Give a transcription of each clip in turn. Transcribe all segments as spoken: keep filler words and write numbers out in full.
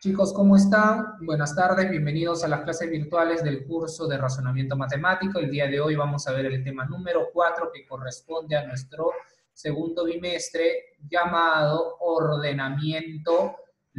Chicos, ¿cómo están? Buenas tardes, bienvenidos a las clases virtuales del curso de razonamiento matemático. El día de hoy vamos a ver el tema número cuatro que corresponde a nuestro segundo bimestre llamado ordenamiento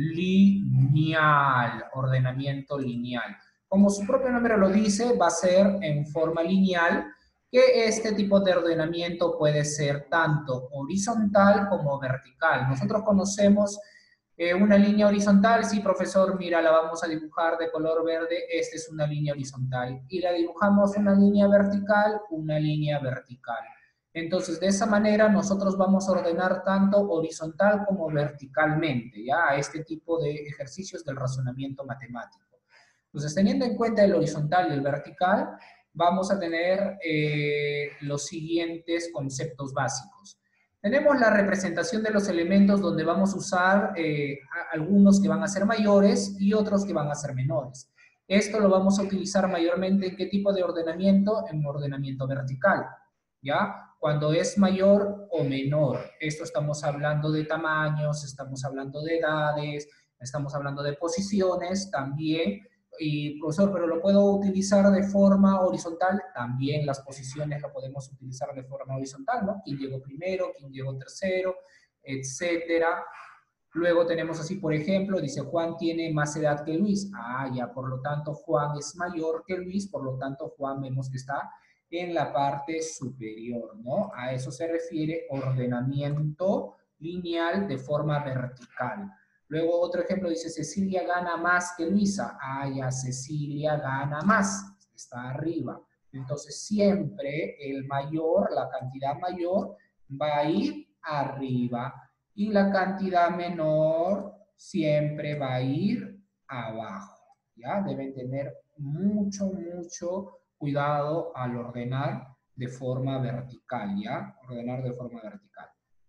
lineal. Ordenamiento lineal. Como su propio nombre lo dice, va a ser en forma lineal, que este tipo de ordenamiento puede ser tanto horizontal como vertical. Nosotros conocemos Eh, una línea horizontal, sí, profesor, mira, la vamos a dibujar de color verde, esta es una línea horizontal. Y la dibujamos una línea vertical, una línea vertical. Entonces, de esa manera nosotros vamos a ordenar tanto horizontal como verticalmente, ¿ya? A este tipo de ejercicios del razonamiento matemático. Entonces, teniendo en cuenta el horizontal y el vertical, vamos a tener eh, los siguientes conceptos básicos. Tenemos la representación de los elementos donde vamos a usar eh, algunos que van a ser mayores y otros que van a ser menores. Esto lo vamos a utilizar mayormente en qué tipo de ordenamiento? En ordenamiento vertical, ¿ya? Cuando es mayor o menor. Esto estamos hablando de tamaños, estamos hablando de edades, estamos hablando de posiciones también. Y profesor, pero lo puedo utilizar de forma horizontal, también las posiciones lo podemos utilizar de forma horizontal, ¿no? Quién llegó primero, quién llegó tercero, etcétera. Luego tenemos así, por ejemplo, dice Juan tiene más edad que Luis. Ah, ya, por lo tanto Juan es mayor que Luis, por lo tanto Juan vemos que está en la parte superior, ¿no? A eso se refiere ordenamiento lineal de forma vertical. Luego otro ejemplo dice, Cecilia gana más que Luisa. Ah, ya, Cecilia gana más, está arriba. Entonces siempre el mayor, la cantidad mayor, va a ir arriba. Y la cantidad menor siempre va a ir abajo. ¿Ya? Deben tener mucho, mucho cuidado al ordenar de forma vertical, ¿ya? Ordenar de forma vertical.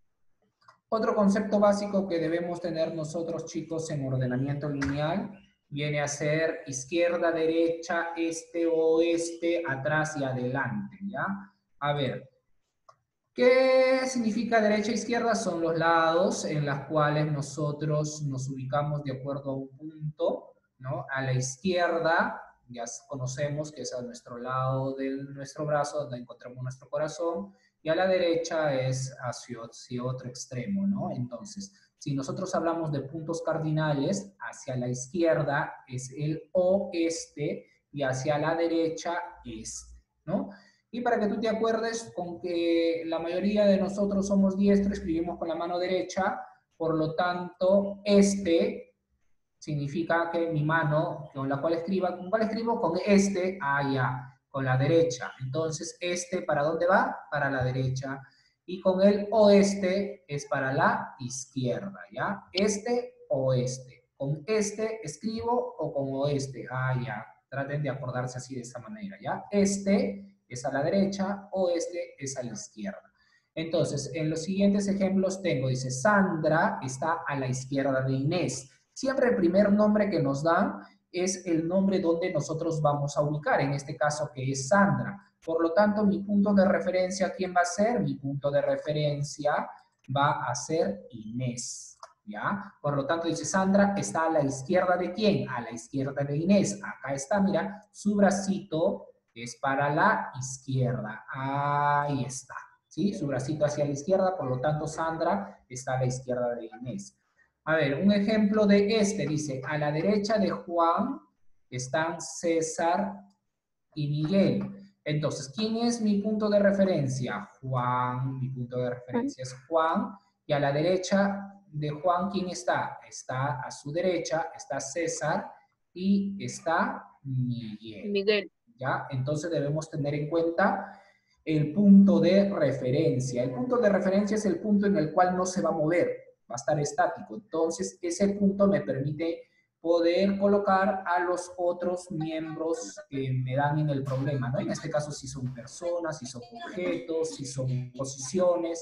Otro concepto básico que debemos tener nosotros, chicos, en ordenamiento lineal viene a ser izquierda, derecha, este, oeste, atrás y adelante, ¿ya? A ver, ¿qué significa derecha e izquierda? Son los lados en los cuales nosotros nos ubicamos de acuerdo a un punto, ¿no? A la izquierda, ya conocemos que es a nuestro lado de nuestro brazo, donde encontramos nuestro corazón, y a la derecha es hacia, hacia otro extremo, ¿no? Entonces, si nosotros hablamos de puntos cardinales, hacia la izquierda es el oeste y hacia la derecha este, ¿no? Y para que tú te acuerdes con que la mayoría de nosotros somos diestros, escribimos con la mano derecha, por lo tanto, este significa que mi mano con la cual escriba, ¿con cuál escribo? Con este, ah, ya, con la derecha. Entonces, este, ¿para dónde va? Para la derecha. Y con el oeste es para la izquierda, ¿ya? Este, oeste. Con este escribo o con oeste, ah, ya. Traten de acordarse así de esa manera, ¿ya? Este es a la derecha, oeste es a la izquierda. Entonces, en los siguientes ejemplos tengo, dice, Sandra está a la izquierda de Inés. Siempre el primer nombre que nos dan es el nombre donde nosotros vamos a ubicar, en este caso que es Sandra. Por lo tanto, mi punto de referencia, ¿quién va a ser? Mi punto de referencia va a ser Inés, ¿ya? Por lo tanto, dice Sandra, ¿está a la izquierda de quién? A la izquierda de Inés. Acá está, mira, su bracito es para la izquierda. Ahí está, ¿sí? Su bracito hacia la izquierda, por lo tanto, Sandra está a la izquierda de Inés. A ver, un ejemplo de este dice, a la derecha de Juan están César y Miguel. Entonces, ¿quién es mi punto de referencia? Juan, mi punto de referencia es Juan. Y a la derecha de Juan, ¿quién está? Está a su derecha, está César y está Miguel. Miguel. ¿Ya? Entonces debemos tener en cuenta el punto de referencia. El punto de referencia es el punto en el cual no se va a mover, va a estar estático. Entonces, ese punto me permite poder colocar a los otros miembros que me dan en el problema, ¿no? En este caso, si son personas, si son objetos, si son posiciones,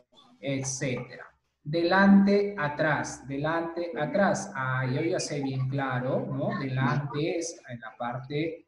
etcétera. Delante, atrás, delante, atrás. Ah, yo ya sé bien claro, ¿no? Delante es en la parte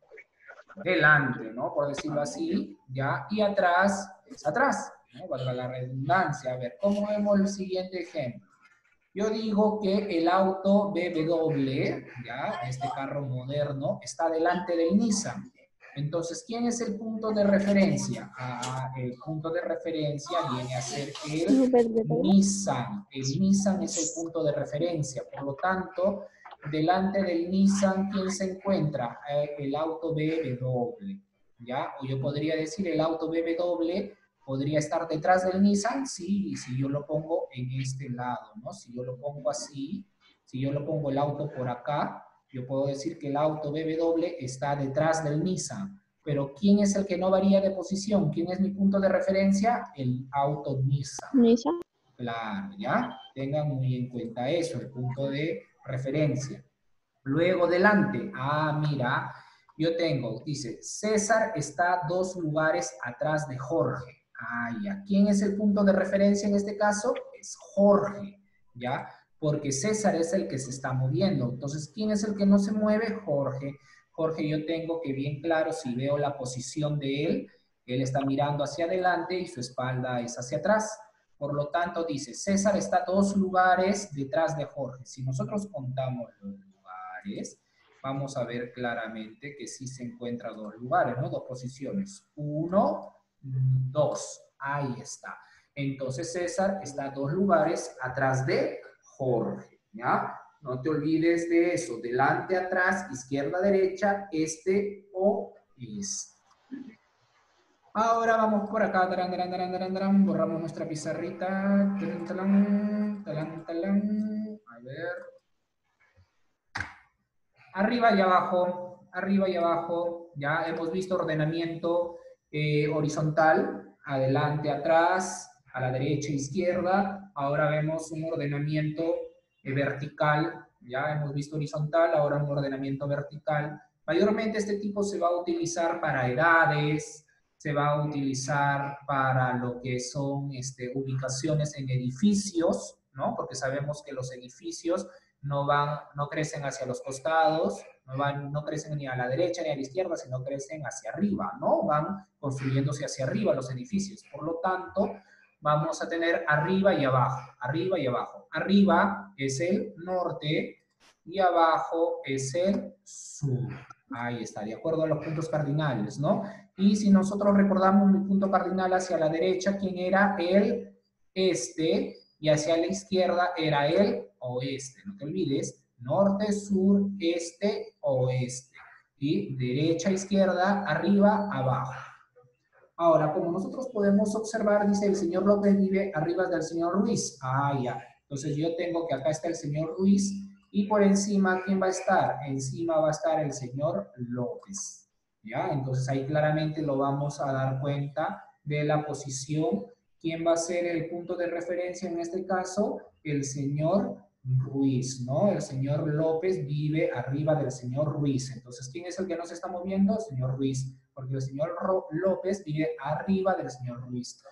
delante, ¿no? Por decirlo así, ¿ya? Y atrás es atrás, ¿no? Valga la redundancia. A ver, ¿cómo vemos el siguiente ejemplo? Yo digo que el auto B M W, ya, este carro moderno, está delante del Nissan. Entonces, ¿quién es el punto de referencia? Ah, el punto de referencia viene a ser el Nissan. El Nissan es el punto de referencia. Por lo tanto, delante del Nissan, ¿quién se encuentra? Eh, el auto B M W. ¿Ya? O yo podría decir el auto B M W podría estar detrás del Nissan, sí, y si yo lo pongo en este lado, ¿no? Si yo lo pongo así, si yo lo pongo el auto por acá, yo puedo decir que el auto B M W está detrás del Nissan. Pero ¿quién es el que no varía de posición? ¿Quién es mi punto de referencia? El auto Nissan. Nissan. Claro, ¿ya? Tengan muy en cuenta eso, el punto de referencia. Luego delante, ah, mira, yo tengo, dice, César está dos lugares atrás de Jorge. Ah, ya. ¿Quién es el punto de referencia en este caso? Es Jorge, ¿ya? Porque César es el que se está moviendo. Entonces, ¿quién es el que no se mueve? Jorge. Jorge, yo tengo que bien claro, si veo la posición de él, él está mirando hacia adelante y su espalda es hacia atrás. Por lo tanto, dice, César está dos lugares detrás de Jorge. Si nosotros contamos los lugares, vamos a ver claramente que sí se encuentra dos lugares, ¿no? Dos posiciones. Uno, dos. Ahí está. Entonces César está dos lugares atrás de Jorge, ¿ya? No te olvides de eso. Delante, atrás, izquierda, derecha, este o este. Ahora vamos por acá, tarán, tarán, tarán, tarán, tarán. Borramos nuestra pizarrita. Talán, talán, talán, talán. A ver. Arriba y abajo, arriba y abajo. Ya hemos visto ordenamiento eh, horizontal, adelante, atrás, a la derecha, izquierda. Ahora vemos un ordenamiento eh, vertical. Ya hemos visto horizontal, ahora un ordenamiento vertical. Mayormente este tipo se va a utilizar para edades, se va a utilizar para lo que son este, ubicaciones en edificios, ¿no? Porque sabemos que los edificios no van, no crecen hacia los costados, no, van, no crecen ni a la derecha ni a la izquierda, sino crecen hacia arriba, ¿no? Van construyéndose hacia arriba los edificios. Por lo tanto, vamos a tener arriba y abajo, arriba y abajo. Arriba es el norte y abajo es el sur. Ahí está, de acuerdo a los puntos cardinales, ¿no? Y si nosotros recordamos mi punto cardinal hacia la derecha, ¿quién era? El este, y hacia la izquierda era el oeste. No te olvides, norte, sur, este, oeste. Y derecha, izquierda, arriba, abajo. Ahora, como nosotros podemos observar, dice el señor López vive arriba del señor Ruiz. Ah, ya. Entonces yo tengo que acá está el señor Ruiz y por encima, ¿quién va a estar? Encima va a estar el señor López. ¿Ya? Entonces ahí claramente lo vamos a dar cuenta de la posición. ¿Quién va a ser el punto de referencia en este caso? El señor Ruiz, ¿no? El señor López vive arriba del señor Ruiz. Entonces, ¿quién es el que nos está moviendo? El señor Ruiz, porque el señor López vive arriba del señor Ruiz.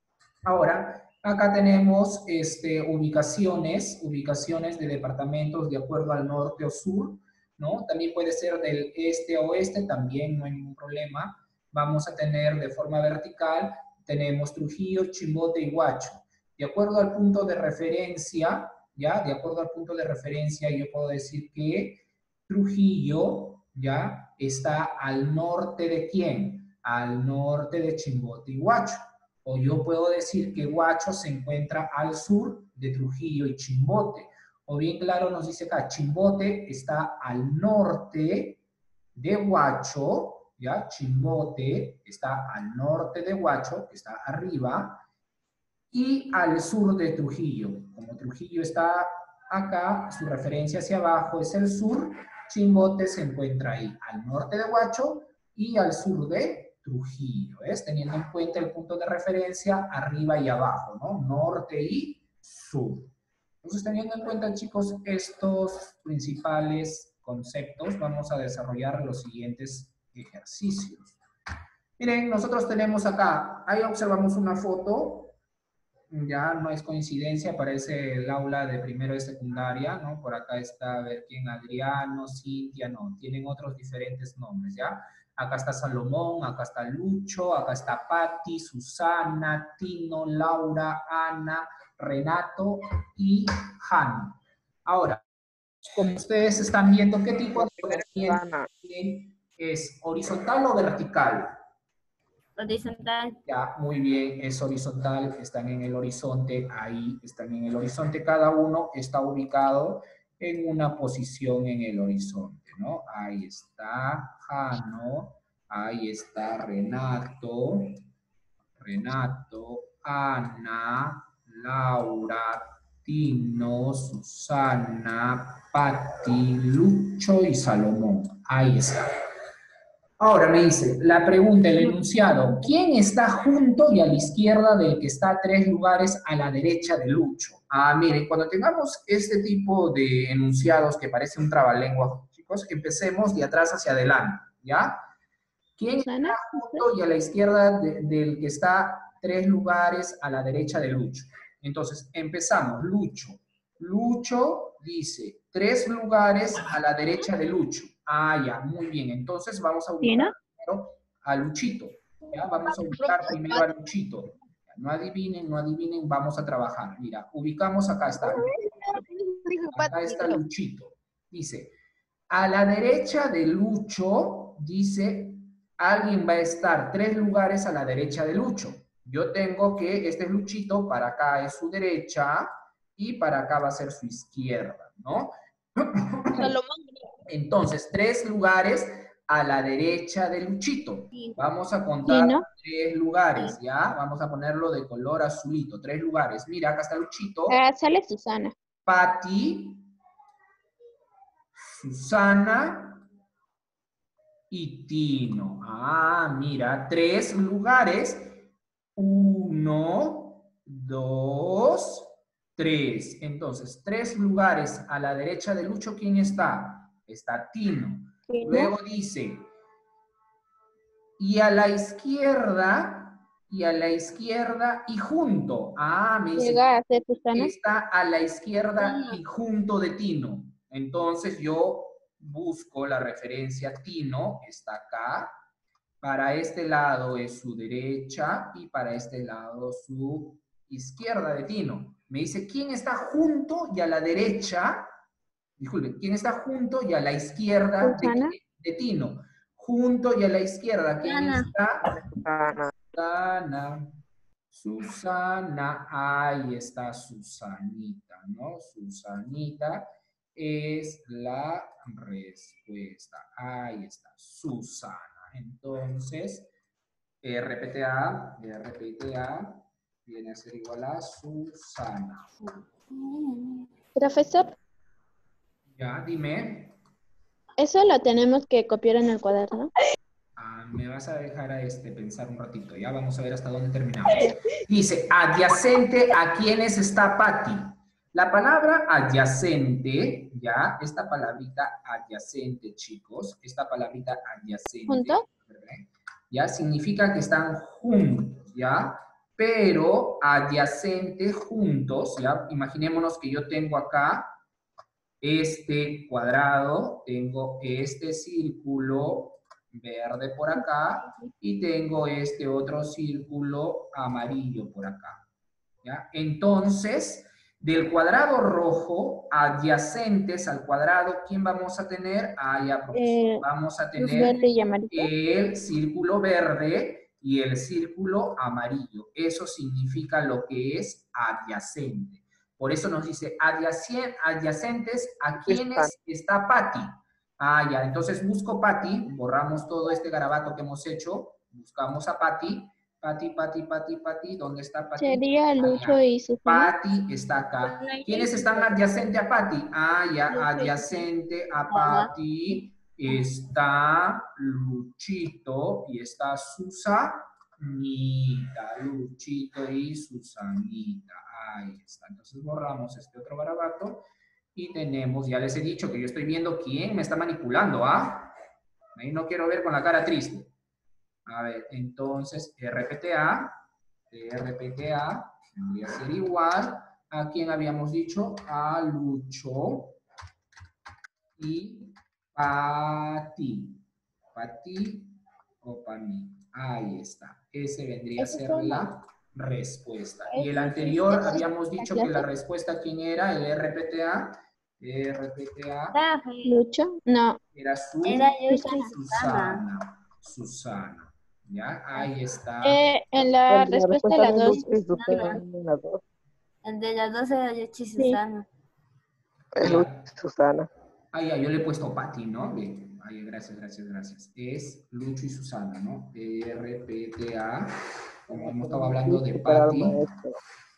Ahora, acá tenemos este, ubicaciones, ubicaciones de departamentos de acuerdo al norte o sur, ¿no? También puede ser del este a oeste, también no hay ningún problema. Vamos a tener de forma vertical, tenemos Trujillo, Chimbote y Huacho. De acuerdo al punto de referencia, ¿ya? De acuerdo al punto de referencia, yo puedo decir que Trujillo, ¿ya? Está al norte de ¿quién? Al norte de Chimbote y Huacho. O yo puedo decir que Huacho se encuentra al sur de Trujillo y Chimbote. O bien claro nos dice acá, Chimbote está al norte de Huacho, ¿ya? Chimbote está al norte de Huacho, que está arriba, y al sur de Trujillo. Como Trujillo está acá, su referencia hacia abajo es el sur, Chimbote se encuentra ahí, al norte de Huacho y al sur de Trujillo, ¿ves? Teniendo en cuenta el punto de referencia arriba y abajo, ¿no? Norte y sur. Entonces, teniendo en cuenta, chicos, estos principales conceptos, vamos a desarrollar los siguientes ejercicios. Miren, nosotros tenemos acá, ahí observamos una foto, ya no es coincidencia, parece el aula de primero de secundaria, ¿no? Por acá está, a ver quién, Adriano, Cintia, no, tienen otros diferentes nombres, ¿ya? Acá está Salomón, acá está Lucho, acá está Patti, Susana, Tino, Laura, Ana, Renato y Jano. Ahora, como ustedes están viendo, ¿qué tipo de ordenamiento es? ¿Horizontal o vertical? Horizontal. Ya, muy bien, es horizontal, están en el horizonte, ahí están en el horizonte, cada uno está ubicado en una posición en el horizonte, ¿no? Ahí está Jano, ahí está Renato, Renato, Ana, Laura, Tino, Susana, Patti, Lucho y Salomón. Ahí está. Ahora me dice, la pregunta, el enunciado, ¿quién está junto y a la izquierda del que está tres lugares a la derecha de Lucho? Ah, miren, cuando tengamos este tipo de enunciados que parece un trabalengua, chicos, empecemos de atrás hacia adelante, ¿ya? ¿Quién está junto y a la izquierda de, del que está tres lugares a la derecha de Lucho? Entonces, empezamos. Lucho. Lucho dice tres lugares a la derecha de Lucho. Ah, ya, muy bien. Entonces vamos a ubicar primero a Luchito. ¿Ya? Vamos a ubicar primero a Luchito. No adivinen, no adivinen, vamos a trabajar. Mira, ubicamos acá está. Acá está Luchito. Dice, a la derecha de Lucho, dice, alguien va a estar tres lugares a la derecha de Lucho. Yo tengo que, este es Luchito, para acá es su derecha y para acá va a ser su izquierda, ¿no? Entonces, tres lugares a la derecha de Luchito. Vamos a contar tres lugares, ¿ya? Vamos a ponerlo de color azulito, tres lugares. Mira, acá está Luchito. Sale Susana. Patti, Susana y Tino. Ah, mira, tres lugares. Uno, dos, tres. Entonces, tres lugares a la derecha de Lucho, ¿quién está? Está Tino. ¿Tino? Luego dice, y a la izquierda, y a la izquierda y junto. Ah, me dice, Llega a ser Susana. Está a la izquierda y junto de Tino. Entonces yo busco la referencia Tino, está acá. Para este lado es su derecha y para este lado su izquierda de Tino. Me dice, ¿quién está junto y a la derecha? Disculpen, ¿quién está junto y a la izquierda de, de Tino? Junto y a la izquierda, ¿quién Susana. está? Susana. Susana, ahí está Susanita, ¿no? Susanita es la respuesta. Ahí está, Susana. Entonces, R P T A, R P T A viene a ser igual a Susana. Profesor. Ya, dime. ¿Eso lo tenemos que copiar en el cuaderno? Ah, me vas a dejar a este pensar un ratito, ya vamos a ver hasta dónde terminamos. Dice, adyacente a quienes está Patti. La palabra adyacente, ya, esta palabrita adyacente, chicos, esta palabrita adyacente, ¿Junto? ya, significa que están juntos, ya, pero adyacente juntos, ya, imaginémonos que yo tengo acá este cuadrado, tengo este círculo verde por acá y tengo este otro círculo amarillo por acá. ¿Ya? Entonces, del cuadrado rojo, adyacentes al cuadrado, ¿quién vamos a tener? Ah, ya, Eh, vamos a tener verde y amarillo. el círculo verde y el círculo amarillo. Eso significa lo que es adyacente. Por eso nos dice adyacentes a quienes está Patti. Ah, ya, entonces busco Patti, borramos todo este garabato que hemos hecho, buscamos a Patti, Patti, Patti, Patti, Patti, ¿dónde está Patti? Sería Lucho y Susana. Patti está acá. ¿Quiénes están adyacentes a Patti? Ah, ya, adyacente a Patti está Luchito y está Susanita, Luchito y Susanita. Ahí está. Entonces borramos este otro garabato y tenemos, ya les he dicho que yo estoy viendo quién me está manipulando, ¿ah? Ahí no quiero ver con la cara triste. A ver, entonces R P T A, R P T A, tendría que ser igual a quien habíamos dicho, a Lucho y Patti. Patti o Pani. Ahí está. Ese vendría a ser la respuesta. Y el anterior habíamos dicho que la respuesta, ¿quién era? El R P T A. R P T A Lucho, no. era su Era Lucho y Susana. Susana. ¿Ya? Ahí está. Eh, en la El de la respuesta de respuesta la de dos. Lucho y Susana en la dos. El de las dos era Lucho y Sí. Susana. Es Ya. Lucho y Susana. Ah, ya, yo le he puesto Pati, ¿no? Bien. Ahí, gracias, gracias, gracias. Es Lucho y Susana, ¿no? R P T A. Como hemos estado hablando de Superar al Pati. maestro.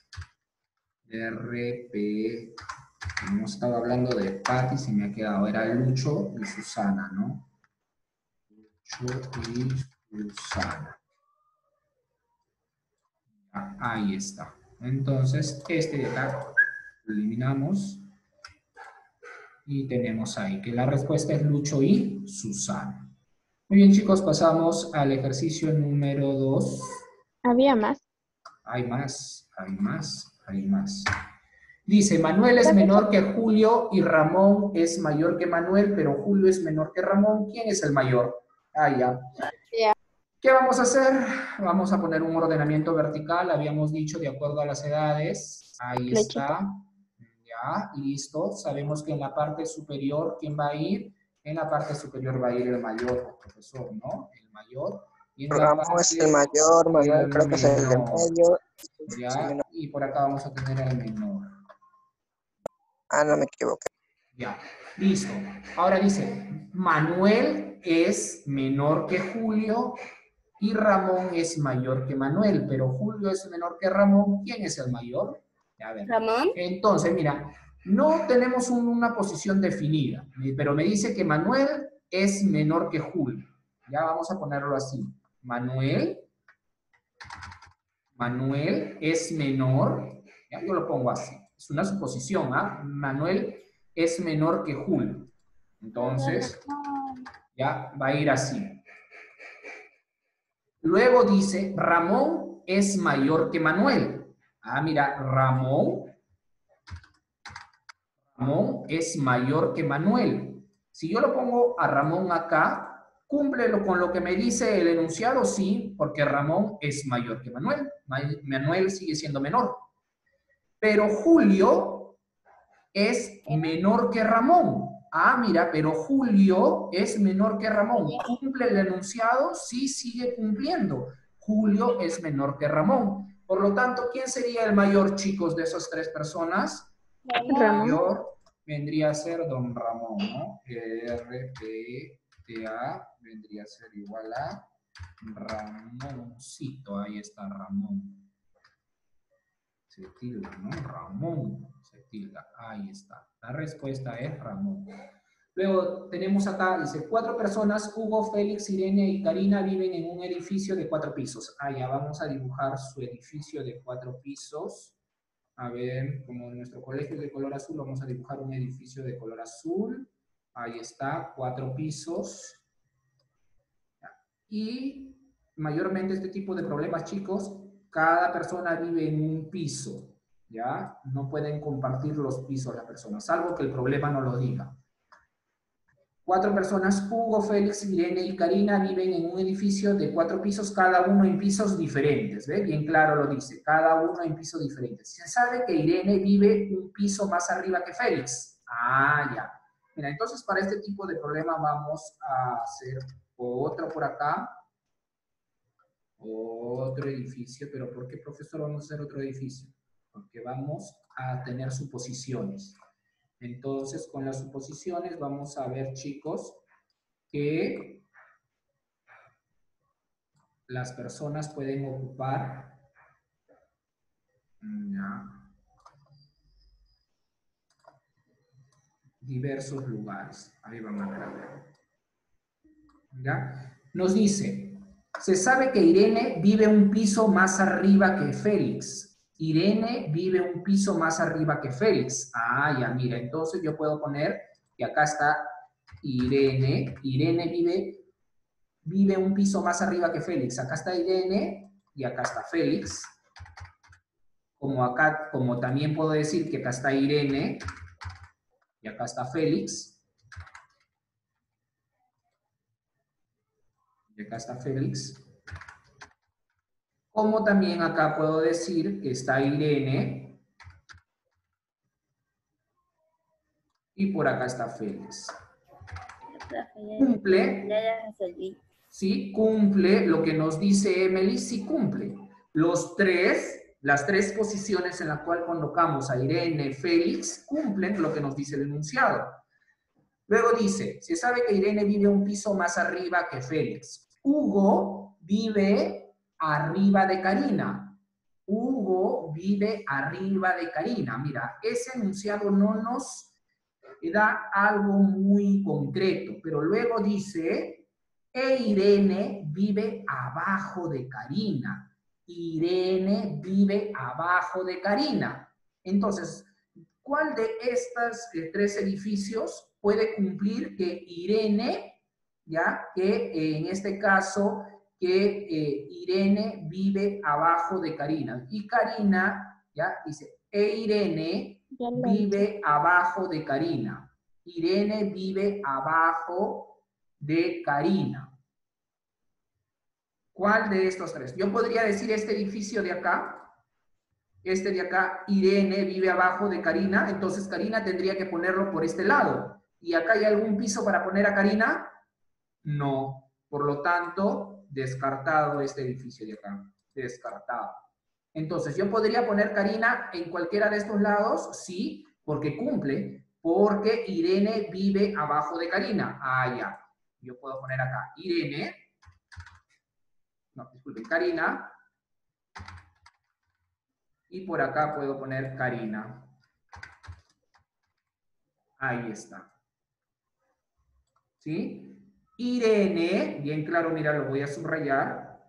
R P. Hemos estado hablando de Pati, se me ha quedado. Era Lucho y Susana, ¿no? Lucho y Susana. Ah, ahí está. Entonces, este de acá lo eliminamos. Y tenemos ahí que la respuesta es Lucho y Susana. Muy bien, chicos, pasamos al ejercicio número dos. Había más. Hay más, hay más, hay más. Dice, Manuel es menor que Julio y Ramón es mayor que Manuel, pero Julio es menor que Ramón. ¿Quién es el mayor? Ah, ya. Ya. ¿Qué vamos a hacer? Vamos a poner un ordenamiento vertical, habíamos dicho, de acuerdo a las edades. Ahí Flechita. está. Ya, listo. Sabemos que en la parte superior, ¿quién va a ir? En la parte superior va a ir el mayor, profesor, ¿no? El mayor. Y en la Ramón es parte el mayor, Manuel el creo que es el de menor. medio. Ya, y por acá vamos a tener el menor. Ah, no me equivoqué. Ya, listo. Ahora dice, Manuel es menor que Julio y Ramón es mayor que Manuel, pero Julio es menor que Ramón. ¿Quién es el mayor? A ver. Ramón. Entonces, mira, no tenemos un- una posición definida, pero me dice que Manuel es menor que Julio. Ya vamos a ponerlo así. Manuel, Manuel es menor, ya yo lo pongo así. Es una suposición, ¿ah? Manuel es menor que Julio. Entonces, ya va a ir así. Luego dice, Ramón es mayor que Manuel. Ah, mira, Ramón, Ramón es mayor que Manuel. Si yo lo pongo a Ramón acá, ¿cumple lo- con lo que me dice el enunciado? Sí, porque Ramón es mayor que Manuel. Ma- Manuel sigue siendo menor. Pero Julio es menor que Ramón. Ah, mira, pero Julio es menor que Ramón. ¿Cumple el enunciado? Sí, sigue cumpliendo. Julio es menor que Ramón. Por lo tanto, ¿quién sería el mayor, chicos, de esas tres personas? El Ramón. mayor vendría a ser don Ramón, ¿no? R, P, T, A vendría a ser igual a Ramoncito. Ahí está Ramón. Se tilda, ¿no? Ramón, se tilda, ahí está. La respuesta es Ramón. Luego tenemos acá, dice, cuatro personas, Hugo, Félix, Irene y Karina viven en un edificio de cuatro pisos. Ah, ya vamos a dibujar su edificio de cuatro pisos. A ver, como nuestro colegio es de color azul, vamos a dibujar un edificio de color azul. Ahí está, cuatro pisos. Y mayormente este tipo de problemas, chicos, cada persona vive en un piso, ¿ya? No pueden compartir los pisos las personas, salvo que el problema no lo diga. Cuatro personas, Hugo, Félix, Irene y Karina, viven en un edificio de cuatro pisos, cada uno en pisos diferentes, ¿ve? Bien claro lo dice, cada uno en pisos diferentes. Se sabe que Irene vive un piso más arriba que Félix. Ah, ya. Mira, entonces para este tipo de problema vamos a hacer otro por acá. Otro edificio, pero ¿por qué, profesor, vamos a hacer otro edificio? Porque vamos a tener suposiciones. Entonces, con las suposiciones vamos a ver, chicos, que las personas pueden ocupar ya, diversos lugares. Ahí van a ver. ¿Ya? Nos dice, se sabe que Irene vive un piso más arriba que Félix. Irene vive un piso más arriba que Félix. Ah, ya, mira, entonces yo puedo poner que acá está Irene. Irene vive, vive un piso más arriba que Félix. Acá está Irene y acá está Félix. Como acá, como también puedo decir que acá está Irene y acá está Félix. Y acá está Félix. Como también acá puedo decir que está Irene y por acá está Félix. Cumple, Ya, ya resolví. ¿sí? Cumple lo que nos dice Emily, sí cumple. Los tres, las tres posiciones en las cuales colocamos a Irene, Félix, cumplen lo que nos dice el enunciado. Luego dice, se sabe que Irene vive un piso más arriba que Félix. Hugo vive arriba de Karina. Hugo vive arriba de Karina. Mira, ese enunciado no nos da algo muy concreto, pero luego dice, e Irene vive abajo de Karina. Irene vive abajo de Karina. Entonces, ¿cuál de estos eh, tres edificios puede cumplir que Irene, ya, que eh, en este caso, que eh, Irene vive abajo de Karina? Y Karina, ya, dice, e Irene Ya lo hice. vive abajo de Karina. Irene vive abajo de Karina. ¿Cuál de estos tres? Yo podría decir este edificio de acá. Este de acá, Irene vive abajo de Karina, entonces Karina tendría que ponerlo por este lado. ¿Y acá hay algún piso para poner a Karina? No. Por lo tanto, descartado este edificio de acá. Descartado. Entonces, ¿yo podría poner Karina en cualquiera de estos lados? Sí, porque cumple, porque Irene vive abajo de Karina. Ah, ya. Yo puedo poner acá Irene, no, disculpen, Karina, y por acá puedo poner Karina. Ahí está. ¿Sí? Irene, bien claro, mira, lo voy a subrayar.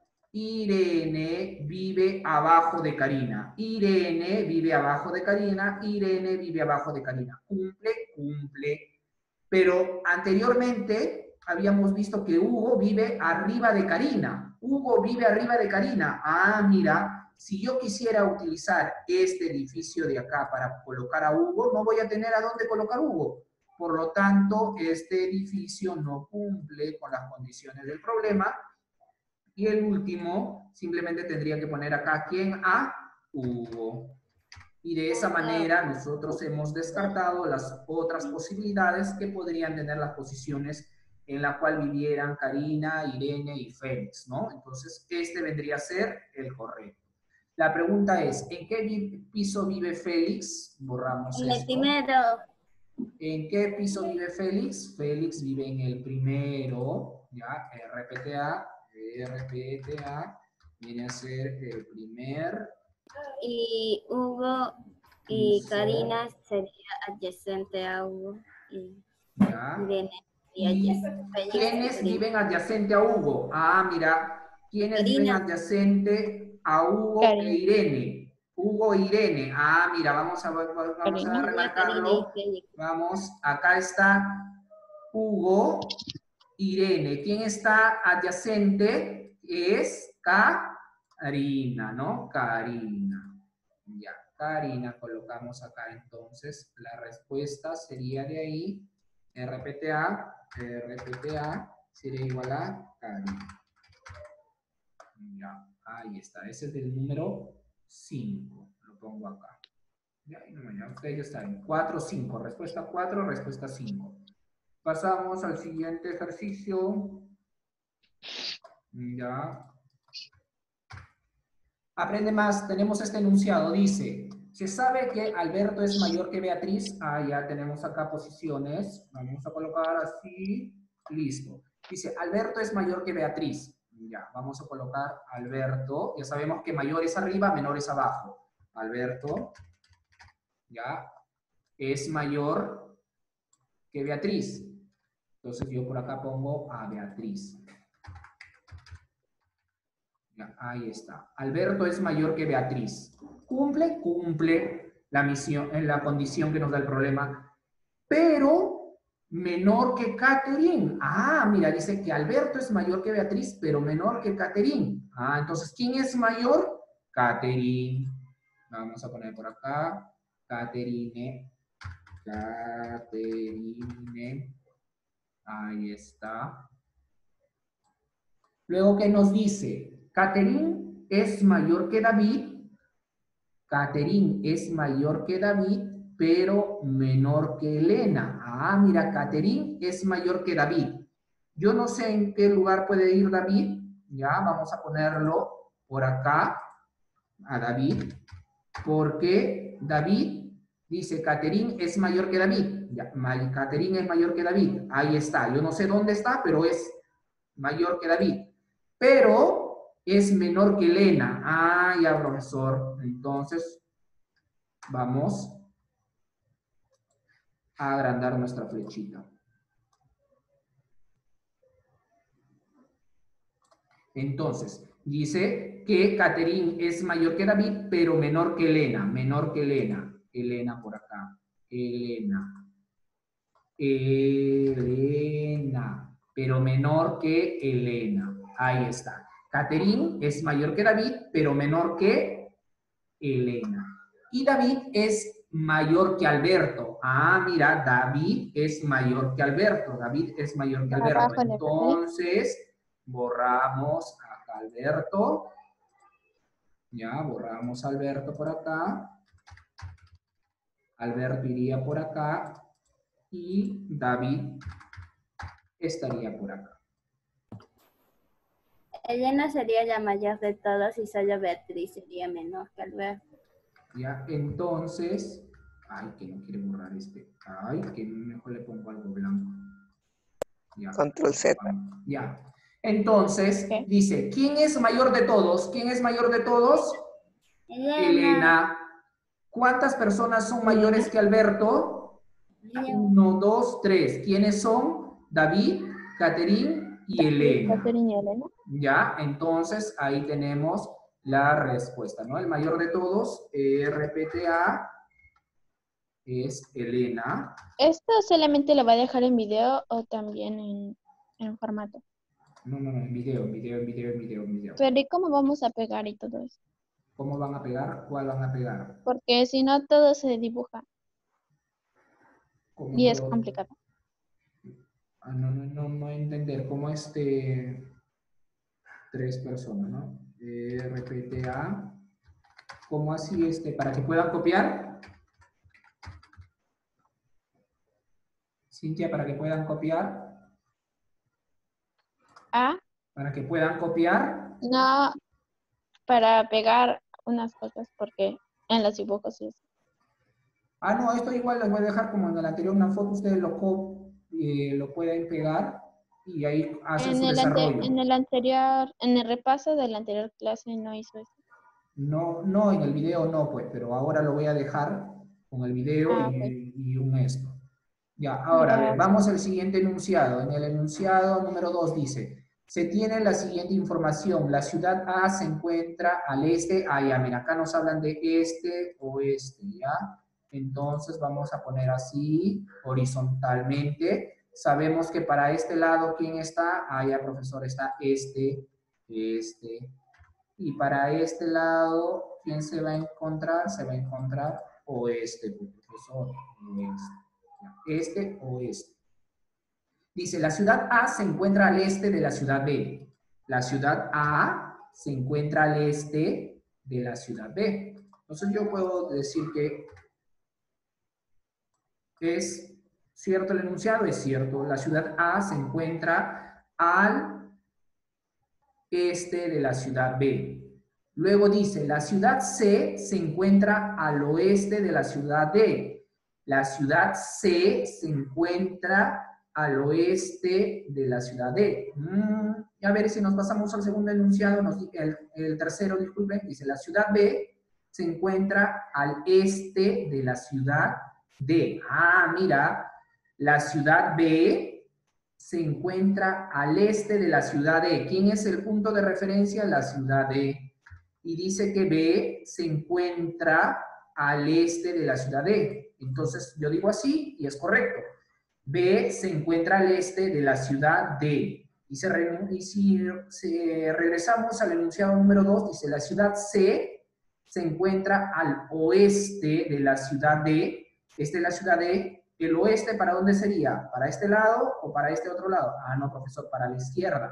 Irene vive abajo de Karina. Irene vive abajo de Karina. Irene vive abajo de Karina. Cumple, cumple. Pero anteriormente habíamos visto que Hugo vive arriba de Karina. Hugo vive arriba de Karina. Ah, mira, si yo quisiera utilizar este edificio de acá para colocar a Hugo, no voy a tener a dónde colocar Hugo. Por lo tanto, este edificio no cumple con las condiciones del problema. Y el último, simplemente tendría que poner acá, ¿quién? A Hugo. Y de esa manera nosotros hemos descartado las otras posibilidades que podrían tener las posiciones en la cual vivieran Karina, Irene y Félix, ¿no? Entonces, este vendría a ser el correcto. La pregunta es, ¿en qué vi- piso vive Félix? Borramos En el esto. primero. ¿En qué piso vive Félix? Félix vive en el primero, ¿ya? R P T A, R P T A, viene a ser el primer Y Hugo y piso, Karina sería adyacente a Hugo. Y ¿ya? Irene ¿Y sería adyacente. quiénes viven adyacente a Hugo? Ah, mira, ¿quiénes viven Karina. adyacente a Hugo Karina. e Irene? Hugo e Irene. Ah, mira, vamos a, vamos a Karina. remarcarlo. Vamos, acá está Hugo, Irene. ¿Quién está adyacente? Es Karina, ¿no? Karina. Ya, Karina, colocamos acá entonces. La respuesta sería de ahí, R P T A, R P T A sería igual a Karina. Ya, ahí está. Ese es del número cinco. Lo pongo acá. Ya, ya ustedes ya saben. cuatro, cinco. Respuesta cuatro, respuesta cinco. Pasamos al siguiente ejercicio. Ya. Aprende más. Tenemos este enunciado. Dice, se sabe que Alberto es mayor que Beatriz. Ah, ya tenemos acá posiciones. Vamos a colocar así. Listo. Dice, Alberto es mayor que Beatriz. Ya, vamos a colocar Alberto. Ya sabemos que mayor es arriba, menor es abajo. Alberto, ya, es mayor que Beatriz. Entonces yo por acá pongo a Beatriz. Ya, ahí está. Alberto es mayor que Beatriz. ¿Cumple? Cumple la misión, en la condición que nos da el problema. Pero menor que Catherine. Ah, mira, dice que Alberto es mayor que Beatriz, pero menor que Catherine. Ah, entonces, ¿quién es mayor? Catherine. Vamos a poner por acá. Catherine. Catherine. Ahí está. Luego, ¿qué nos dice? Catherine es mayor que David. Catherine es mayor que David, pero menor que Elena. Ah, mira, Catherine es mayor que David. Yo no sé en qué lugar puede ir David. Ya, vamos a ponerlo por acá, a David, porque David dice, Catherine es mayor que David. Ya, Catherine es mayor que David. Ahí está. Yo no sé dónde está, pero es mayor que David. Pero es menor que Elena. Ah, ya, profesor. Entonces, vamos a agrandar nuestra flechita. Entonces, dice que Catherine es mayor que David, pero menor que Elena. Menor que Elena. Elena por acá. Elena. Elena. Pero menor que Elena. Ahí está. Catherine es mayor que David, pero menor que Elena. Y David es mayor que Alberto. Ah, mira, David es mayor que Alberto. David es mayor que Alberto. Abajo le Entonces, borramos acá Alberto. Ya, borramos a Alberto por acá. Alberto iría por acá. Y David estaría por acá. Elena sería la mayor de todos y solo Beatriz sería menor que Alberto. Ya, entonces, ay, que no quiere borrar este. Ay, que mejor le pongo algo blanco. Ya. Control Z. Ya. Entonces, ¿Qué? dice, ¿quién es mayor de todos? ¿Quién es mayor de todos? Elena. Elena. ¿Cuántas personas son mayores que Alberto? Uno, dos, tres. ¿Quiénes son? David, Catherine y Elena. Catherine y Elena. Ya, entonces ahí tenemos la respuesta, ¿no? El mayor de todos, R P T A, es Elena. ¿Esto solamente lo va a dejar en video o también en, en formato? No, no, no, en video, en video, en video, en video, en video. Pero ¿y cómo vamos a pegar y todo eso? ¿Cómo van a pegar? ¿Cuál van a pegar? Porque si no todo se dibuja ¿Cómo y es todo? complicado. Ah, no, no, no, no entender. ¿Cómo este? Tres personas, ¿no? R P T A. ¿Cómo así este? ¿Para que puedan copiar? Cintia, para que puedan copiar. Ah, Para que puedan copiar. no, para pegar unas cosas porque en los dibujos sí es. Ah, no, esto igual les voy a dejar como en el anterior una foto. Ustedes lo, eh, lo pueden pegar y ahí hacen En su el, ante- desarrollo. en el anterior, en el repaso de la anterior clase no hizo eso. No, no, en el video no, pues, pero ahora lo voy a dejar con el video Ah, y, y un esto. Ya, ahora, a ver, Gracias. vamos al siguiente enunciado. En el enunciado número dos dice, se tiene la siguiente información. La ciudad A se encuentra al este. Ah, ya, mira, acá nos hablan de este, oeste, ¿ya? Entonces vamos a poner así, horizontalmente. Sabemos que para este lado, ¿quién está? Ah, ya, profesor, está este, este. Y para este lado, ¿quién se va a encontrar? Se va a encontrar oeste, profesor, oeste. Este o este. Dice, la ciudad A se encuentra al este de la ciudad B. La ciudad A se encuentra al este de la ciudad B. Entonces yo puedo decir que es cierto el enunciado, es cierto. La ciudad A se encuentra al este de la ciudad B. Luego dice, la ciudad C se encuentra al oeste de la ciudad D. La ciudad C se encuentra al oeste de la ciudad D. Mm, a ver si nos pasamos al segundo enunciado, nos, el, el tercero, disculpen, dice, la ciudad B se encuentra al este de la ciudad D. Ah, mira, la ciudad B se encuentra al este de la ciudad D. ¿Quién es el punto de referencia? La ciudad D. Y dice que B se encuentra al este de la ciudad D. Entonces, yo digo así y es correcto. B se encuentra al este de la ciudad D. Y, se re, y si se regresamos al enunciado número dos, dice la ciudad C se encuentra al oeste de la ciudad D. Esta es la ciudad D. ¿El oeste para dónde sería? ¿Para este lado o para este otro lado? Ah, no, profesor, para la izquierda.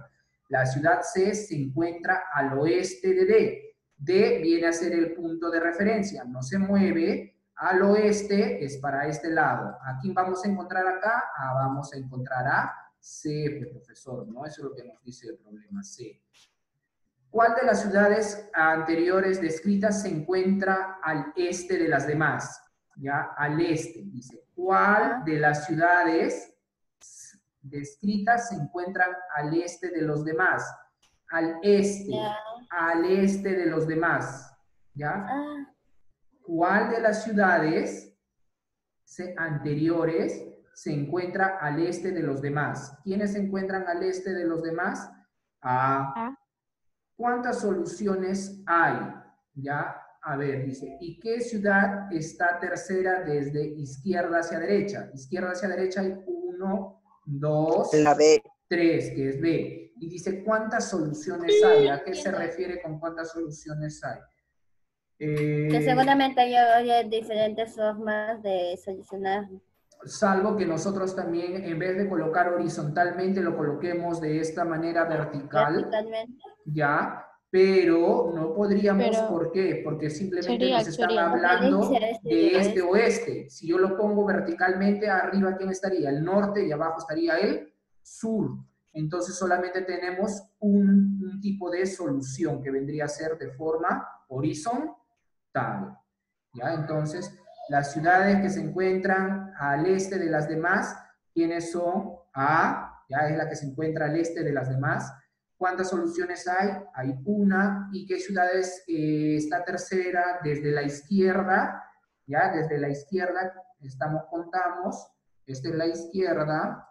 La ciudad C se encuentra al oeste de D. D viene a ser el punto de referencia, no se mueve. Al oeste es para este lado. ¿A quién vamos a encontrar acá? Ah, vamos a encontrar a C, pues, profesor, ¿no? Eso es lo que nos dice el problema C. ¿Cuál de las ciudades anteriores descritas se encuentra al este de las demás? Ya, al este. Dice, ¿cuál de las ciudades descritas se encuentran al este de los demás? Al este, Ya. al este de los demás. ¿Ya? Ah, ¿Cuál de las ciudades se- anteriores se encuentra al este de los demás? ¿Quiénes se encuentran al este de los demás? Ah, Ah, ¿cuántas soluciones hay? Ya, a ver, dice, ¿y qué ciudad está tercera desde izquierda hacia derecha? Izquierda hacia derecha hay uno, dos, La B. tres, que es B. Y dice, ¿cuántas soluciones hay? ¿A qué se refiere con cuántas soluciones hay? Eh, que seguramente hay, hay diferentes formas de solucionar. Salvo que nosotros también, en vez de colocar horizontalmente, lo coloquemos de esta manera vertical, Verticalmente. ¿ya? Pero no podríamos, Pero ¿por qué? Porque simplemente sería, nos están sería. hablando Porque dice este y de este oeste. oeste. Si yo lo pongo verticalmente, arriba, ¿quién estaría? El norte y abajo estaría el sur. Entonces solamente tenemos un, un tipo de solución que vendría a ser de forma horizontal. ¿Ya? Entonces, las ciudades que se encuentran al este de las demás, ¿quiénes son? A, ya es la que se encuentra al este de las demás. ¿Cuántas soluciones hay? Hay una. ¿Y qué ciudades eh, está tercera desde la izquierda? Ya, desde la izquierda, estamos, contamos, esta es la izquierda,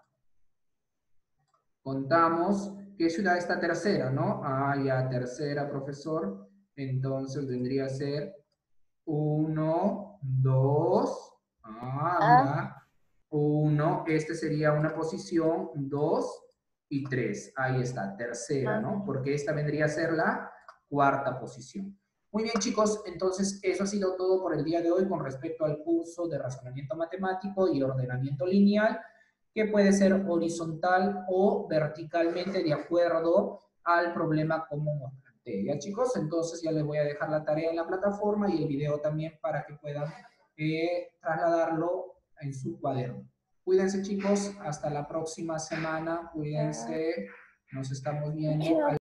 contamos, ¿qué ciudad está tercera, no? Ah, ya, tercera, profesor. Entonces vendría a ser uno, dos, ah, Ah, mira, uno, este sería una posición, dos y tres. Ahí está, tercera, ¿no? ok. Porque esta vendría a ser la cuarta posición. Muy bien, chicos, entonces eso ha sido todo por el día de hoy con respecto al curso de razonamiento matemático y ordenamiento lineal, que puede ser horizontal o verticalmente de acuerdo al problema como nos plantea. Ya, chicos, entonces ya les voy a dejar la tarea en la plataforma y el video también para que puedan eh, trasladarlo en su cuaderno. Cuídense, chicos, hasta la próxima semana, cuídense, nos estamos viendo.